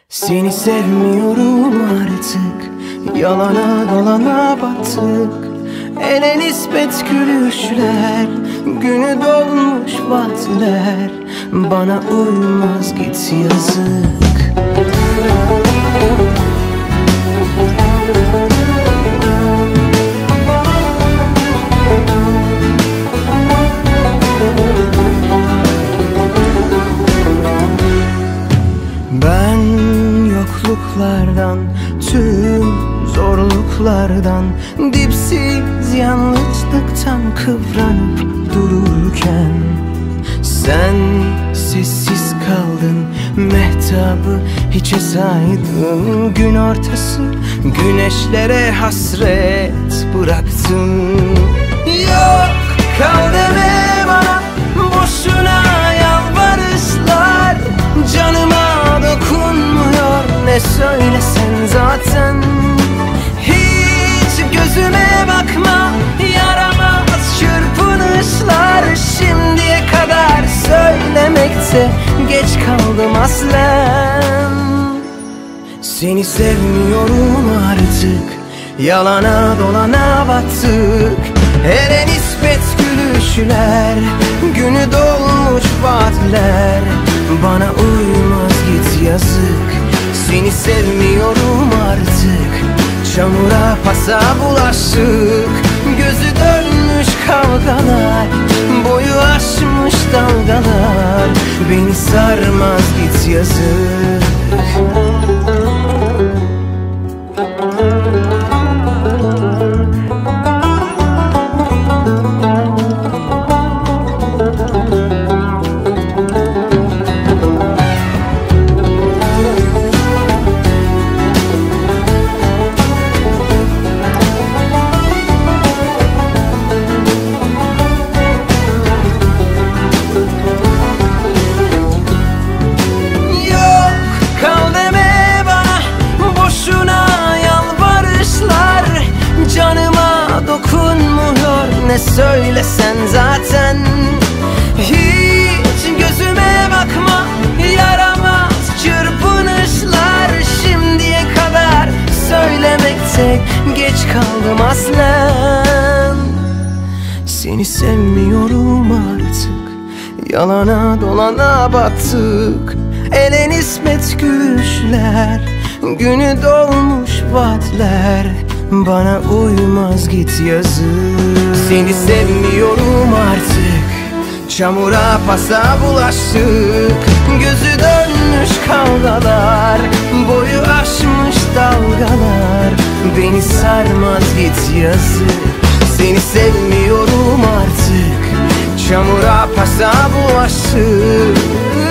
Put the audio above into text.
Seni sevmiyorum artık, yalana dolana battık. Ele nispet gülüşler, günü dolmuş vaatler. Bana uymaz git yazık. Ben yokluklardan, tüm zorluklardan, dipsiz yalnızlıktan kıvranıp dururken sen sessiz kaldın, mehtabı hiçe saydın. Gün ortası güneşlere hasret bıraktın. Yok kal deme bana, boşuna yalvarışlar. Canıma dokunmuyor ne söylesen zaten. Hiç gözüme bakma, yaramaz çırpınışlar. Şimdiye kadar söylemekte geç kaldım aslen. Seni sevmiyorum artık, yalana dolana battık. Hele nispet gülüşler, günü dolmuş vaatler. Bana uymaz git yazık. Seni sevmiyorum artık, çamura pasa bulaştık. Gözü dönmüş kavgalar, boyu aşmış dalgalar. Beni sarmaz git yazık. Ne söylesen zaten. Hiç gözüme bakma, yaramaz çırpınışlar. Şimdiye kadar söylemekte geç kaldım aslen. Seni sevmiyorum artık, yalana dolana battık. Ele nispet gülüşler, günü dolmuş vaatler. Bana uymaz git yazık. Seni sevmiyorum artık, çamura pasa bulaştık. Gözü dönmüş kavgalar, boyu aşmış dalgalar. Beni sarmaz git yazık. Seni sevmiyorum artık, çamura pasa bulaştık.